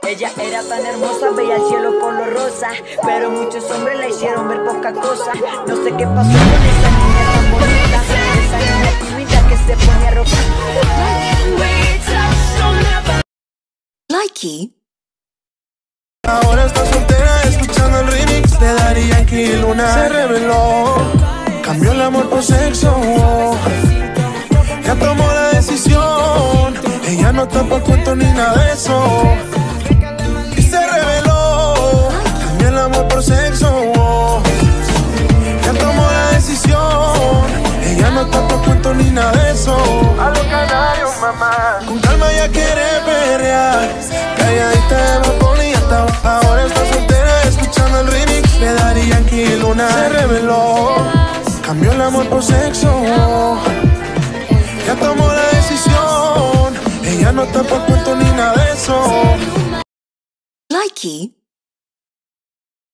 Ella era tan hermosa, veía el cielo color rosa, pero muchos hombres la hicieron ver poca cosa. No sé qué pasó con esa niña tan bonita, esa niña tímida que se ponía roja. Likey. Ahora está soltera escuchando el remix de Daddy Yankee y Luna. Se reveló, cambió el amor por sexo. Ya tomó la decisión, ella no está pa' cuento ni nada de eso. Y se reveló, cambió el amor por sexo. Ya tomó la decisión, ella no está pa' cuento ni nada de eso. A los canarios, mamá, con calma ya quiere perrear, calladita de Bad Bunny. Ahora está soltera escuchando el remix de Daddy Yankee y Luna. Se reveló, cambió el amor por sexo. Ya tomó la decisión, ella no está pa' cuento ni nada de eso. Likey.